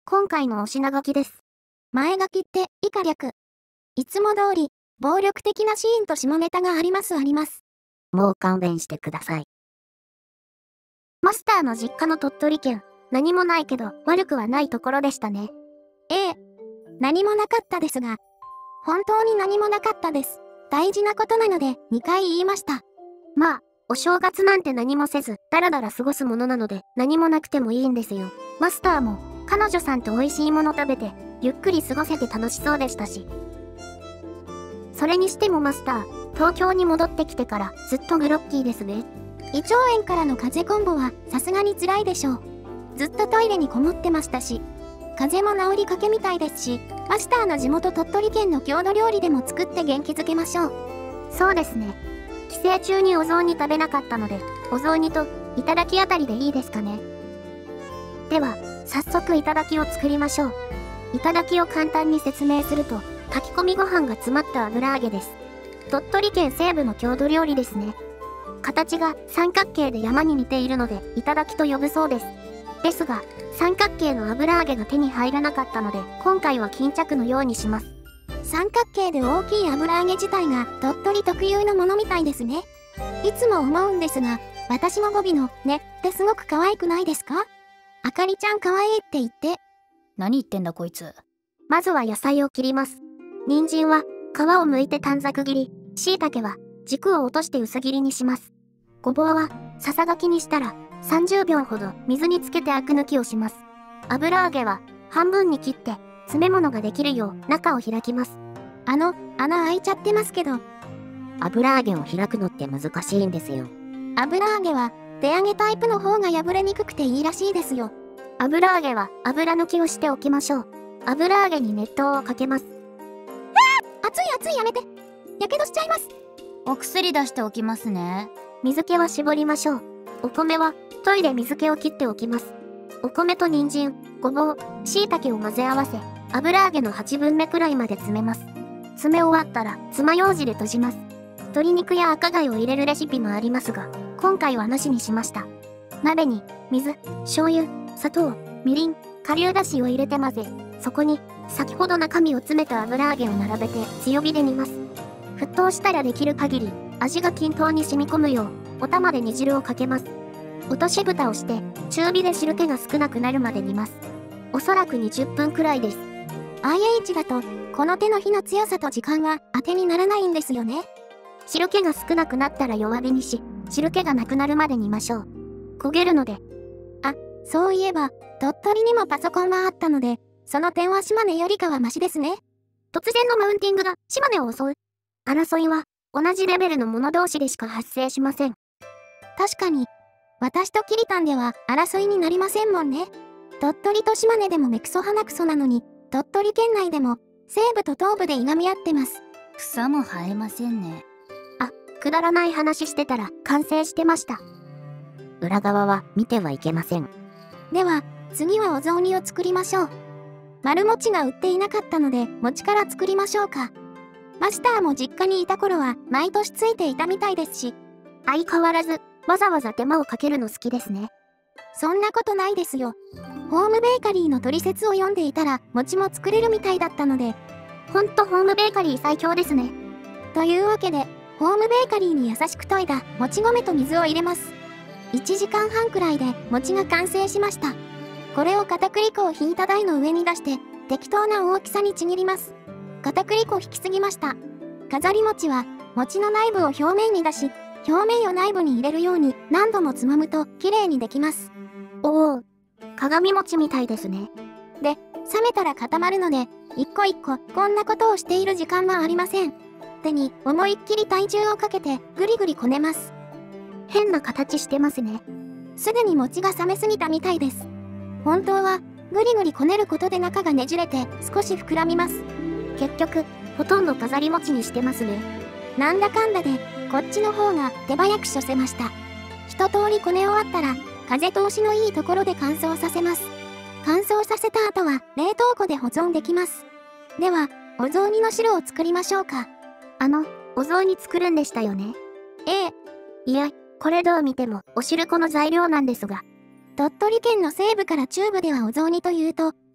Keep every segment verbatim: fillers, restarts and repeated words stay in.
今回のお品書きです。前書きって以下略。いつも通り、暴力的なシーンと下ネタがありますあります。 もう勘弁してください。 マスターの実家の鳥取県、何もないけど悪くはないところでしたね。ええ、何もなかったですが、本当に何もなかったです。大事なことなのでにかい言いました。まあ、お正月なんて何もせず、だらだら過ごすものなので、何もなくてもいいんですよ。マスターも、彼女さんと美味しいもの食べて、ゆっくり過ごせて楽しそうでしたし。それにしてもマスター、東京に戻ってきてからずっとグロッキーですね。胃腸炎からの風邪コンボはさすがに辛いでしょう。ずっとトイレにこもってましたし、風邪も治りかけみたいですし、マスターの地元鳥取県の郷土料理でも作って元気づけましょう。そうですね。帰省中にお雑煮食べなかったので、お雑煮といただきあたりでいいですかね。では、早速いただきを作りましょう。いただきを簡単に説明すると、炊き込みご飯が詰まった油揚げです。鳥取県西部の郷土料理ですね。形が三角形で山に似ているので、いただきと呼ぶそうです。ですが、三角形の油揚げが手に入らなかったので、今回は巾着のようにします。三角形で大きい油揚げ自体が鳥取特有のものみたいですね。いつも思うんですが、私の語尾のねってすごく可愛くないですか？あかりちゃん可愛いって言って。 何言ってんだこいつ。 まずは野菜を切ります。人参は皮を剥いて短冊切り、椎茸は軸を落として薄切りにします。ごぼうはささがきにしたらさんじゅうびょうほど水につけてアク抜きをします。油揚げは半分に切って詰め物ができるよう中を開きます。あの、穴開いちゃってますけど。 油揚げを開くのって難しいんですよ。 油揚げは手揚げタイプの方が破れにくくていいらしいですよ。油揚げは油抜きをしておきましょう。油揚げに熱湯をかけます。あー！熱い熱いやめて。やけどしちゃいます。 お薬出しておきますね。 水気は絞りましょう。お米は研いで水気を切っておきます。お米と人参、ごぼう、椎茸を混ぜ合わせ、油揚げのはちぶんめくらいまで詰めます。詰め終わったら爪楊枝で閉じます。鶏肉や赤貝を入れるレシピもありますが、今回はなしにしました。鍋に水、醤油、砂糖、みりん、顆粒だしを入れて混ぜ、そこに先ほど中身を詰めた油揚げを並べて強火で煮ます。沸騰したらできる限り味が均等に染み込むようお玉で煮汁をかけます。落とし蓋をして中火で汁気が少なくなるまで煮ます。おそらくにじゅっぷんくらいです。アイエイチ だとこの手の火の強さと時間は当てにならないんですよね。汁気が少なくなったら弱火にし、汁気がなくなるまで煮ましょう。焦げるので。あ、そういえば鳥取にもパソコンはあったので、その点は島根よりかはマシですね。突然のマウンティングが島根を襲う。争いは同じレベルの者同士でしか発生しません。確かに、私とキリタンでは争いになりませんもんね。鳥取と島根でも目くそ鼻くそなのに、鳥取県内でも西部と東部でいがみ合ってます。 草も生えませんね。 あ、くだらない話してたら完成してました。 裏側は見てはいけません。 では、次はお雑煮を作りましょう。丸餅が売っていなかったので、餅から作りましょうか。マスターも実家にいた頃は毎年ついていたみたいですし、相変わらずわざわざ手間をかけるの好きですね。そんなことないですよ。ホームベーカリーのトリセツを読んでいたら餅も作れるみたいだったので、ほんとホームベーカリー最強ですね。というわけで、ホームベーカリーに優しく研いだもち米と水を入れます。いちじかんはんくらいで餅が完成しました。これを片栗粉をひいた台の上に出して、適当な大きさにちぎります。片栗粉引きすぎました。飾り餅は、餅の内部を表面に出し、表面を内部に入れるように何度もつまむと綺麗にできます。おお、鏡餅みたいですね。で、冷めたら固まるので、一個一個こんなことをしている時間はありません。手に思いっきり体重をかけてぐりぐりこねます。変な形してますね。すでに餅が冷めすぎたみたいです。本当はぐりぐりこねることで中がねじれて少し膨らみます。結局ほとんど飾り餅にしてますね。なんだかんだでこっちの方が手早く処せました。一通りこね終わったら風通しのいいところで乾燥させます。乾燥させた後は冷凍庫で保存できます。ではお雑煮の汁を作りましょうか。あのお雑煮作るんでしたよね。ええ。いや、これどう見てもお汁粉の材料なんですが、鳥取県の西部から中部ではお雑煮というと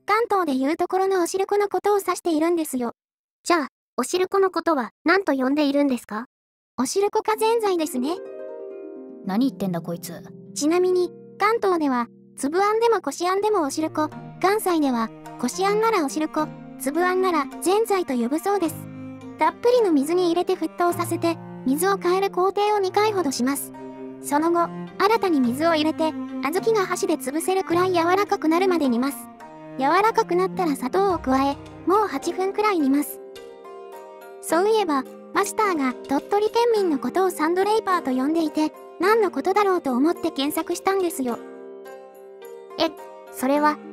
関東でいうところのおしるこのことを指しているんですよ。 じゃあ、おしるこのことは何と呼んでいるんですか？ おしるこかぜんざいですね。 何言ってんだこいつ。 ちなみに、関東では、粒あんでもこしあんでもおしるこ、関西では、こしあんならおしるこ、粒あんならぜんざいと呼ぶそうです。たっぷりの水に入れて沸騰させて、水を変える工程をにかいほどします。その後、新たに水を入れて、小豆が箸で潰せるくらい柔らかくなるまで煮ます。柔らかくなったら砂糖を加え、もうはっぷんくらい煮ます。そういえば、マスターが鳥取県民のことをサンドレイパーと呼んでいて、何のことだろうと思って検索したんですよ。 え、それは。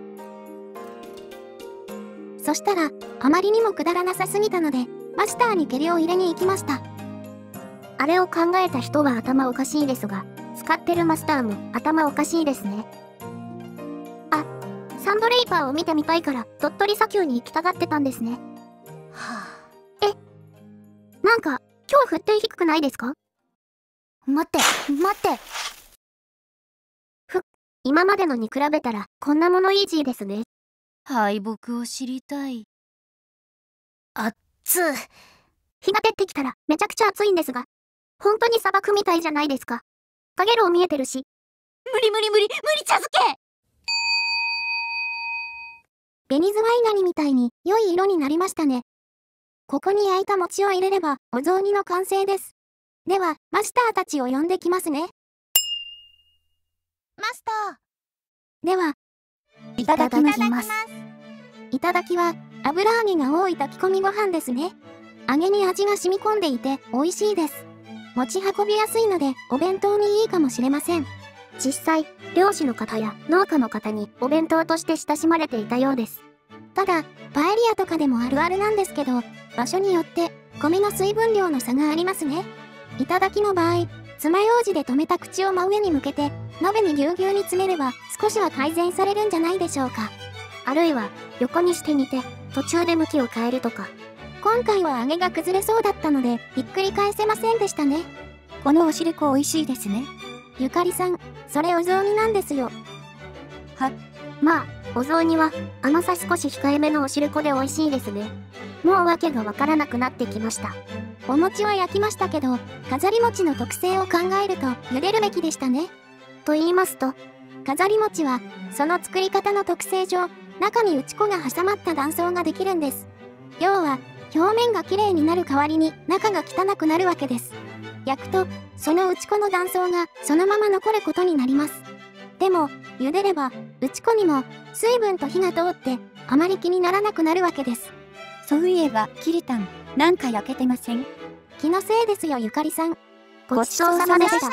そしたら、あまりにもくだらなさすぎたので、マスターにケリを入れに行きました。 あれを考えた人は頭おかしいですが、使ってるマスターも頭おかしいですね。あ、サンドレイパーを見てみたいから鳥取砂丘に行きたがってたんですね。 はあ。 え、なんか今日沸点低くないですか？ 待って待って。 ふ、今までのに比べたらこんなものイージーですね。 敗北を知りたい。あっつ。 日が照ってきたらめちゃくちゃ暑いんですが、本当に砂漠みたいじゃないですか。かげろう見えてるし。 無理無理無理無理茶漬け。 紅ズワイガニみたいに良い色になりましたね。ここに焼いた餅を入れればお雑煮の完成です。では、マスターたちを呼んできますね。 マスター。では、 いただきます。 いただきは、油揚げが多い炊き込みご飯ですね。揚げに味が染み込んでいて美味しいです。持ち運びやすいのでお弁当にいいかもしれません。 実際、漁師の方や農家の方にお弁当として親しまれていたようです。 ただ、パエリアとかでもあるあるなんですけど、場所によって米の水分量の差がありますね。いただきの場合、爪楊枝で留めた口を真上に向けて、鍋にぎゅうぎゅうに詰めれば少しは改善されるんじゃないでしょうか。 あるいは、横にして煮て、途中で向きを変えるとか。 今回は揚げが崩れそうだったので、ひっくり返せませんでしたね。 このおしるこ美味しいですね。 ゆかりさん、それお雑煮なんですよ。 は、 まあ、お雑煮は甘さ少し控えめのおしるこで美味しいですね。もう訳がわからなくなってきました。 お餅は焼きましたけど、飾り餅の特性を考えると茹でるべきでしたね。 と言いますと、 飾り餅は、その作り方の特性上、中に打ち粉が挟まった断層ができるんです。要は、表面がきれいになる代わりに中が汚くなるわけです。焼くと、その打ち粉の断層がそのまま残ることになります。でも、茹でれば、打ち粉にも水分と火が通って、あまり気にならなくなるわけです。 そういえば、キリタン、なんか焼けてません？ 気のせいですよ、ゆかりさん。 ごちそうさまでした。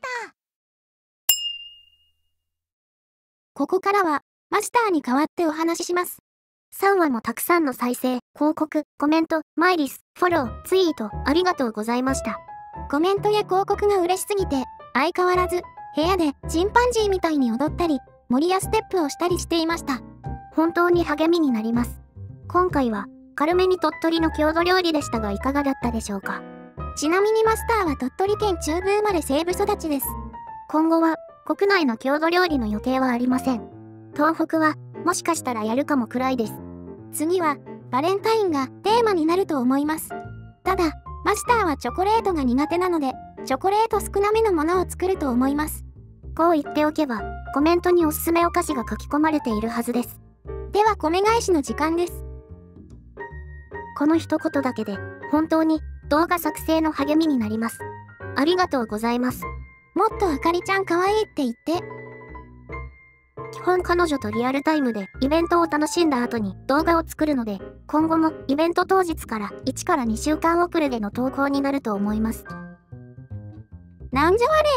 ここからは、マスターに代わってお話しします。 さんわもたくさんの再生、広告、コメント、マイリス、フォロー、ツイート、ありがとうございました。 コメントや広告が嬉しすぎて、相変わらず、部屋でチンパンジーみたいに踊ったり、森やステップをしたりしていました。 本当に励みになります。今回は、軽めに鳥取の郷土料理でしたがいかがだったでしょうか。 ちなみにマスターは鳥取県中部生まれ西部育ちです。 今後は、国内の郷土料理の予定はありません。東北は、もしかしたらやるかもくらいです。 次は、バレンタインがテーマになると思います。ただ、マスターはチョコレートが苦手なので、チョコレート少なめのものを作ると思います。 こう言っておけば、コメントにおすすめお菓子が書き込まれているはずです。 では米返しの時間です。 この一言だけで、本当に動画作成の励みになります。ありがとうございます。 もっとあかりちゃん可愛いって言って。 基本彼女とリアルタイムでイベントを楽しんだ後に動画を作るので、今後もイベント当日からいちからにしゅうかん遅れでの投稿になると思います。 なんじゃわれ。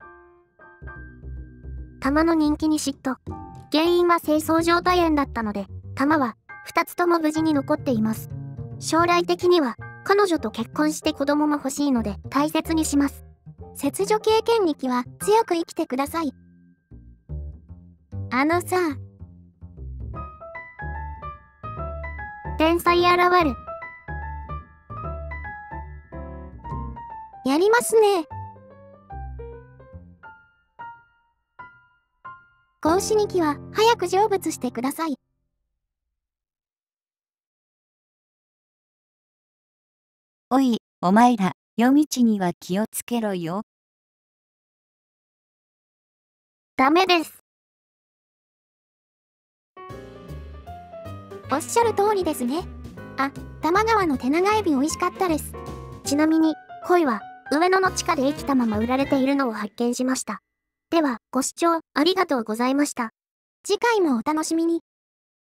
玉の人気に嫉妬。原因は清掃状態炎だったので、玉はふたつとも無事に残っています。将来的には彼女と結婚して子供も欲しいので大切にします。 切除経験にきは強く生きてください。あのさ、 天才現る。 やりますね。格子にきは早く成仏してください。 おい、お前ら、夜道には気をつけろよ。 ダメです。 おっしゃる通りですね。あ、多摩川の手長エビ美味しかったです。 ちなみに、鯉は、上野の地下で生きたまま売られているのを発見しました。では、ご視聴ありがとうございました。 次回もお楽しみに。